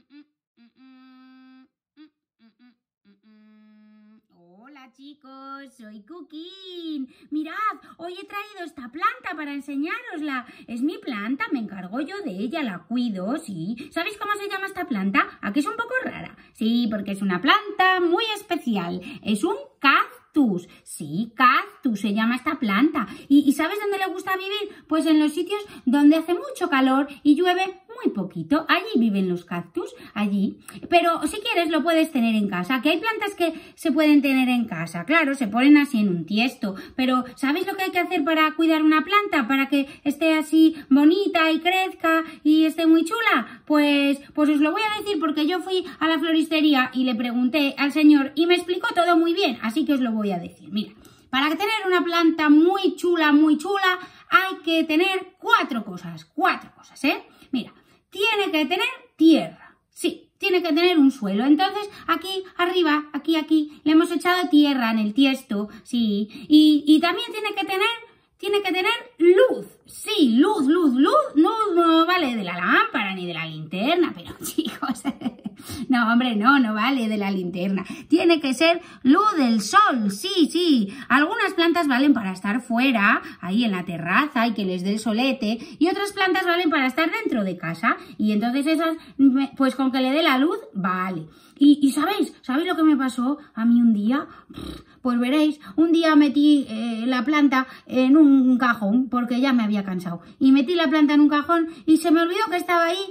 Hola chicos, soy Cooking. Mirad, hoy he traído esta planta para enseñárosla. Es mi planta, me encargo yo de ella, la cuido, sí. ¿Sabéis cómo se llama esta planta? ¿A que es un poco rara? Sí, porque es una planta muy especial. Es un cactus. Sí, cactus se llama esta planta. ¿Y sabes dónde le gusta vivir? Pues en los sitios donde hace mucho calor y llueve muy poquito. Allí viven los cactus, allí. Pero si quieres lo puedes tener en casa, que hay plantas que se pueden tener en casa. Claro, se ponen así en un tiesto. Pero ¿sabéis lo que hay que hacer para cuidar una planta? Para que esté así bonita y crezca y esté muy chula. Pues os lo voy a decir porque yo fui a la floristería y le pregunté al señor y me explicó todo muy bien. Así que os lo voy a decir. Mira, para tener una planta muy chula, hay que tener cuatro cosas, ¿eh? Mira, tiene que tener tierra, sí, tiene que tener un suelo. Entonces, aquí arriba, aquí, le hemos echado tierra en el tiesto, sí. Y también tiene que tener luz, sí, luz, no vale de la lámpara ni de la linterna, pero chicos, no, hombre, no vale de la linterna. Tiene que ser luz del sol, sí. Algunas plantas valen para estar fuera, ahí en la terraza y que les dé el solete, y otras plantas valen para estar dentro de casa, y entonces esas, pues con que le dé la luz, vale. Y ¿sabéis lo que me pasó a mí un día? Pues veréis, un día metí la planta en un cajón, porque ya me había cansado. Y metí la planta en un cajón y se me olvidó que estaba ahí.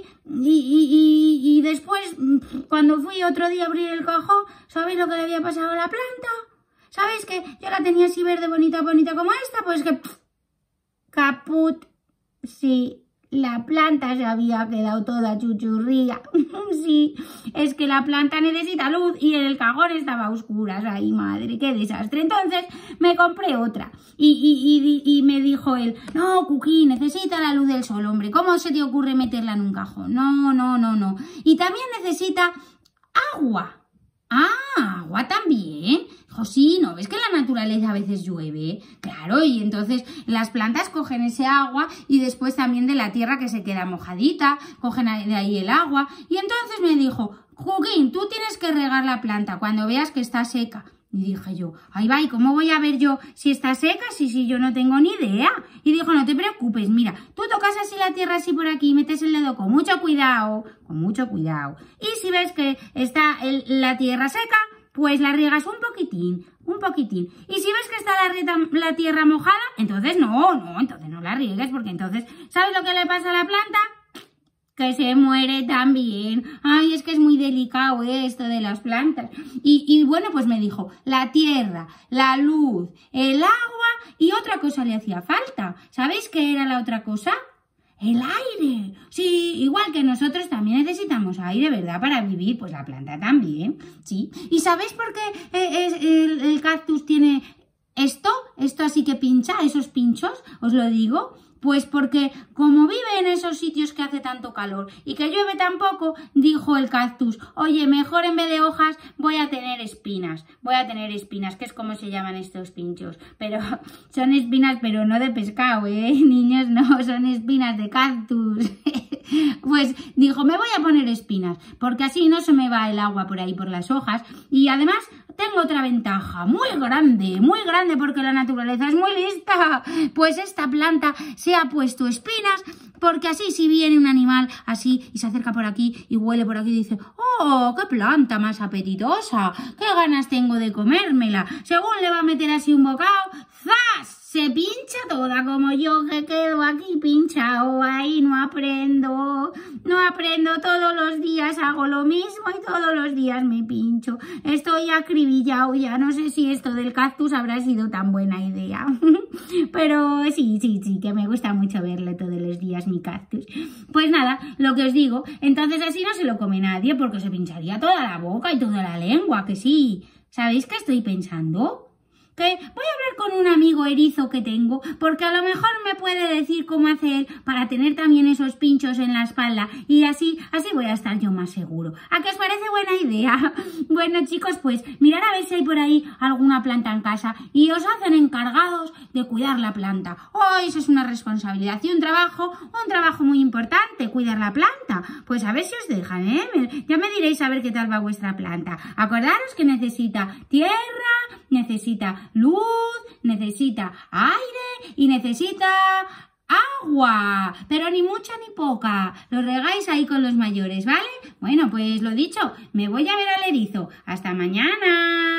Y después, cuando fui otro día a abrir el cajón, ¿sabéis lo que le había pasado a la planta? ¿Sabéis que yo la tenía así verde, bonita como esta? Pues que... caput, sí. La planta se había quedado toda chuchurría. Sí, es que la planta necesita luz y el cajón estaba a oscuras. Ay, madre, qué desastre. Entonces me compré otra. Y me dijo él, no, Cookie, necesita la luz del sol, hombre. ¿Cómo se te ocurre meterla en un cajón? No. Y también necesita agua. Ah, agua también. Dijo, sí, ¿no ves que en la naturaleza a veces llueve? Claro, y entonces las plantas cogen ese agua y después también de la tierra que se queda mojadita, cogen de ahí el agua. Y entonces me dijo, Joaquín, tú tienes que regar la planta cuando veas que está seca. Y dije yo, ahí va, ¿y cómo voy a ver yo si está seca? Si yo no tengo ni idea. Y dijo, no te preocupes, mira, tú tocas así la tierra así por aquí y metes el dedo con mucho cuidado. Y si ves que está la tierra seca, pues la riegas un poquitín. Y si ves que está la tierra mojada, entonces no la riegues, porque entonces, ¿sabes lo que le pasa a la planta? Que se muere también. Ay, es que es muy delicado esto de las plantas. Y bueno, pues me dijo, la tierra, la luz, el agua y otra cosa le hacía falta. ¿Sabéis qué era la otra cosa? El aire. Sí, igual que nosotros también necesitamos aire, ¿verdad? Para vivir, pues la planta también, sí. ¿Y sabéis por qué el cactus tiene esto así que pincha, esos pinchos? Os lo digo. Pues porque como vive en esos sitios que hace tanto calor y que llueve tan poco, dijo el cactus, oye, mejor en vez de hojas voy a tener espinas, que es como se llaman estos pinchos. Pero son espinas, pero no de pescado, niños, no, son espinas de cactus. Pues dijo, me voy a poner espinas, porque así no se me va el agua por ahí por las hojas. Y además tengo otra ventaja muy grande, porque la naturaleza es muy lista. Pues esta planta se ha puesto espinas, porque así si viene un animal así y se acerca por aquí y huele por aquí y dice, ¡oh, qué planta más apetitosa! ¡Qué ganas tengo de comérmela! Según le va a meter así un bocado, ¡zas! Se pincha toda, como yo que quedo aquí pinchado, ahí no aprendo, todos los días hago lo mismo y todos los días me pincho. Estoy acribillado ya, no sé si esto del cactus habrá sido tan buena idea, pero sí, que me gusta mucho verlo todos los días mi cactus. Pues nada, lo que os digo, entonces así no se lo come nadie porque se pincharía toda la boca y toda la lengua, que sí. ¿Sabéis qué estoy pensando? que voy a hablar con un amigo erizo que tengo, porque a lo mejor me puede decir cómo hacer para tener también esos pinchos en la espalda y así voy a estar yo más seguro. ¿A qué os parece buena idea? Bueno, chicos, pues mirar a ver si hay por ahí alguna planta en casa y os hacen encargados de cuidar la planta. Oh, eso es una responsabilidad y un trabajo muy importante, cuidar la planta. Pues a ver si os dejan, ¿eh? Ya me diréis a ver qué tal va vuestra planta. Acordaros que necesita tierra, necesita luz, necesita aire y necesita agua, pero ni mucha ni poca. Lo regáis ahí con los mayores, ¿vale? Bueno, pues lo dicho, me voy a ver al erizo. ¡Hasta mañana!